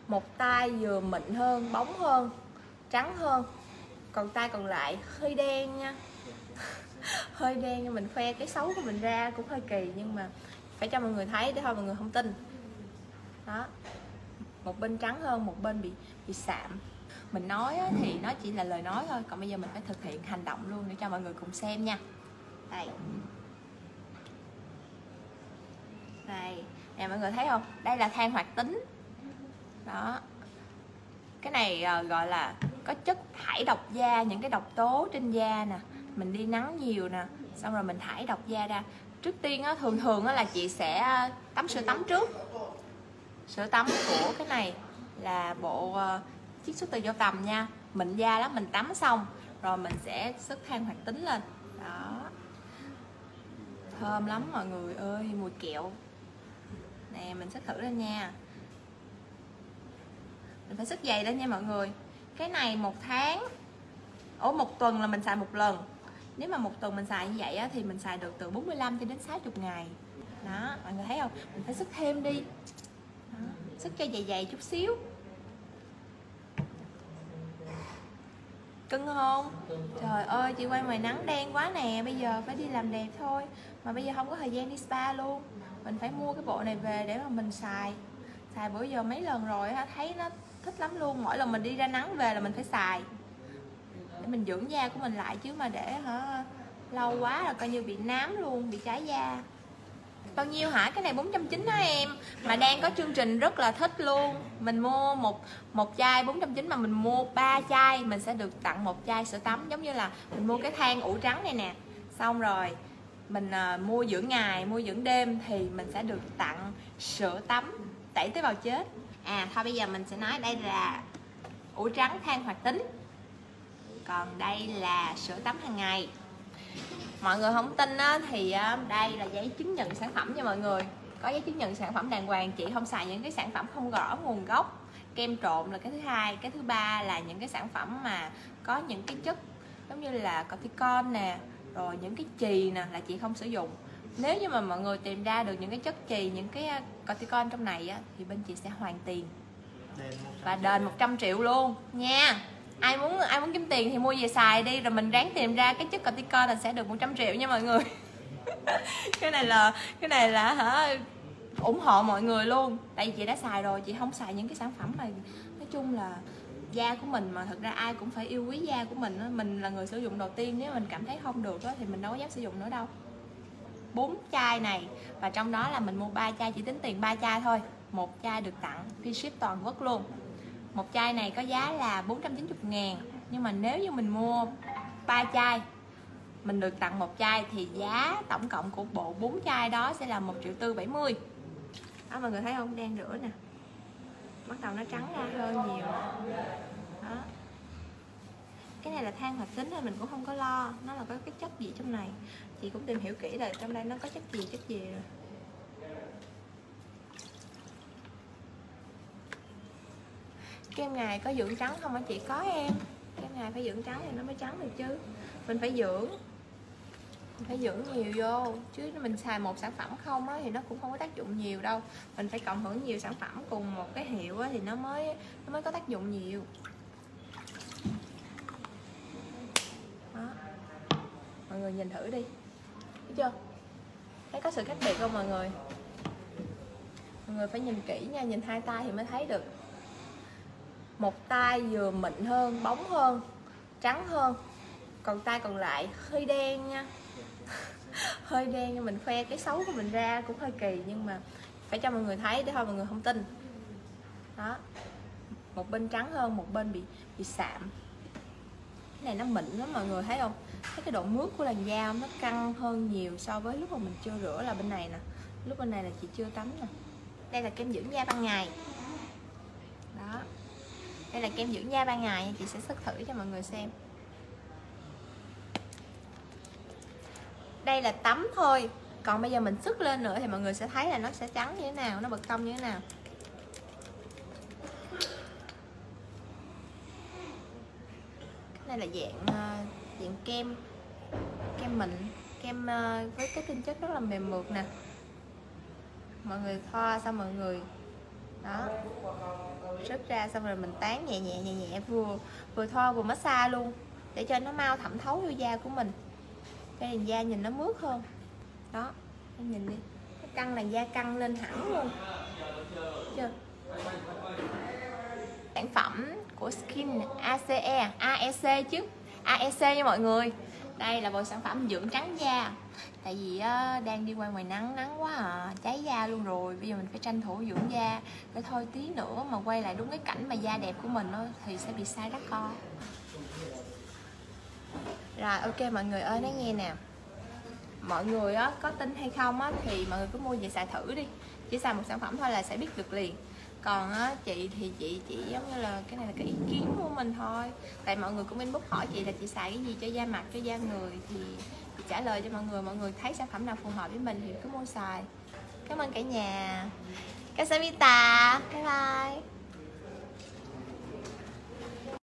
một tay vừa mịn hơn, bóng hơn, trắng hơn, còn tay còn lại hơi đen nha. Hơi đen nhưng mình khoe cái xấu của mình ra cũng hơi kỳ, nhưng mà phải cho mọi người thấy để thôi mọi người không tin. Đó, một bên trắng hơn, một bên bị sạm. Mình nói á, thì nó chỉ là lời nói thôi, còn bây giờ mình phải thực hiện hành động luôn để cho mọi người cùng xem nha. Đây, đây nè, mọi người thấy không, đây là than hoạt tính. Đó, cái này gọi là có chất thải độc da, những cái độc tố trên da nè, mình đi nắng nhiều nè, xong rồi mình thải độc da ra. Trước tiên á, thường á, là chị sẽ tắm sữa tắm trước. Sữa tắm của cái này là bộ chiết xuất từ dâu tằm nha, mịn da lắm. Mình tắm xong rồi mình sẽ sức than hoạt tính lên. Đó, thơm lắm mọi người ơi, mùi kẹo nè. Mình sẽ thử lên nha, mình phải sức dày lên nha mọi người. Cái này một tháng, một tuần là mình xài một lần. Nếu mà một tuần mình xài như vậy á, thì mình xài được từ 45 cho đến 60 ngày. Đó, mọi người thấy không, mình phải sức thêm đi. Đó, sức cho dày dày chút xíu. Cưng không? Trời ơi, chị quay ngoài nắng đen quá nè, bây giờ phải đi làm đẹp thôi. Mà bây giờ không có thời gian đi spa luôn. Mình phải mua cái bộ này về để mà mình xài. Xài bữa giờ mấy lần rồi, thấy nó thích lắm luôn. Mỗi lần mình đi ra nắng về là mình phải xài để mình dưỡng da của mình lại, chứ mà để lâu quá là coi như bị nám luôn, bị cháy da. Bao nhiêu hả? Cái này 490 đó em, mà đang có chương trình rất là thích luôn. Mình mua một chai 490 mà mình mua 3 chai mình sẽ được tặng một chai sữa tắm. Giống như là mình mua cái than ủ trắng này nè, xong rồi mình mua dưỡng ngày, mua dưỡng đêm thì mình sẽ được tặng sữa tắm tẩy tế bào chết. Thôi bây giờ mình sẽ nói đây là ủ trắng than hoạt tính, còn đây là sữa tắm hàng ngày. Mọi người không tin á, thì đây là giấy chứng nhận sản phẩm nha mọi người. Có giấy chứng nhận sản phẩm đàng hoàng, chị không xài những cái sản phẩm không rõ nguồn gốc. Kem trộn là cái thứ hai. Cái thứ ba là những cái sản phẩm mà có những cái chất giống như là corticon nè, rồi những cái chì nè, là chị không sử dụng. Nếu như mà mọi người tìm ra được những cái chất chì, những cái corticon trong này á, thì bên chị sẽ hoàn tiền và đền 100 triệu luôn nha. Ai muốn kiếm tiền thì mua về xài đi, rồi mình ráng tìm ra cái chất corticon là sẽ được 100 triệu nha mọi người. cái này là ủng hộ mọi người luôn, tại vì chị đã xài rồi. Chị không xài những cái sản phẩm mà nói chung là da của mình, mà thật ra ai cũng phải yêu quý da của mình á. Mình là người sử dụng đầu tiên, nếu mình cảm thấy không được á, thì mình đâu có dám sử dụng nữa đâu. 4 chai này, và trong đó là mình mua 3 chai, chỉ tính tiền 3 chai thôi. Một chai được tặng free ship toàn quốc luôn. Một chai này có giá là 490.000, nhưng mà nếu như mình mua 3 chai mình được tặng một chai thì giá tổng cộng của bộ 4 chai đó sẽ là 1.470.000. Đó, mọi người thấy không, đang rửa nè, bắt đầu nó trắng ra hơn nhiều. Đó, cái này là than hoạt tính nên mình cũng không có lo nó là có cái chất gì trong này. Chị cũng tìm hiểu kỹ rồi, trong đây nó có chất gì rồi. Kem ngày có dưỡng trắng không hả chị? Có em, kem ngày phải dưỡng trắng thì nó mới trắng được chứ. Mình phải dưỡng nhiều vô, chứ mình xài một sản phẩm không á, thì nó cũng không có tác dụng nhiều đâu. Mình phải cộng hưởng nhiều sản phẩm cùng một cái hiệu á, thì nó mới có tác dụng nhiều. Đó, mọi người nhìn thử đi, thấy chưa, thấy có sự khác biệt không mọi người? Mọi người phải nhìn kỹ nha, nhìn hai tay thì mới thấy được. Một tay vừa mịn hơn, bóng hơn, trắng hơn, còn tay còn lại hơi đen nha. Hơi đen nhưng mình khoe cái xấu của mình ra cũng hơi kỳ, nhưng mà phải cho mọi người thấy để thôi mọi người không tin. Đó, một bên trắng hơn, một bên bị sạm. Cái này nó mịn lắm mọi người thấy không? Thấy cái độ mướt của làn da nó căng hơn nhiều so với lúc mà mình chưa rửa là bên này nè. Lúc bên này là chị chưa tắm nè. Đây là kem dưỡng da ban ngày. Đó, đây là kem dưỡng da ban ngày, chị sẽ sức thử cho mọi người xem. Đây là tắm thôi, còn bây giờ mình sức lên nữa thì mọi người sẽ thấy là nó sẽ trắng như thế nào, nó bật cong như thế nào. Cái này là dạng kem mịn, kem với cái tinh chất rất là mềm mượt nè. Mọi người thoa xong mọi người đó, Rút ra xong rồi mình tán nhẹ nhẹ, vừa thoa vừa massage luôn, để cho nó mau thẩm thấu vô da của mình, cho làn da nhìn nó mướt hơn. Đó, em nhìn đi, nó căng, làn da căng lên hẳn luôn. Chưa? Sản phẩm của Skin AEC chứ, AEC nha mọi người. Đây là bộ sản phẩm dưỡng trắng da. Tại vì đang đi qua ngoài nắng, nắng quá à, cháy da luôn rồi. Bây giờ mình phải tranh thủ dưỡng da, để thôi tí nữa mà quay lại đúng cái cảnh mà da đẹp của mình đó, thì sẽ bị sai đắt co. Rồi ok mọi người ơi, nói nghe nè, mọi người có tin hay không thì mọi người cứ mua về xài thử đi, chỉ xài một sản phẩm thôi là sẽ biết được liền. Còn chị thì chị chỉ giống như là cái này là cái ý kiến của mình thôi, tại mọi người cũng inbox hỏi chị là chị xài cái gì cho da mặt, cho da người, thì chị trả lời cho mọi người thấy sản phẩm nào phù hợp với mình thì cứ mua xài. Cảm ơn cả nhà. Casamita, bye bye.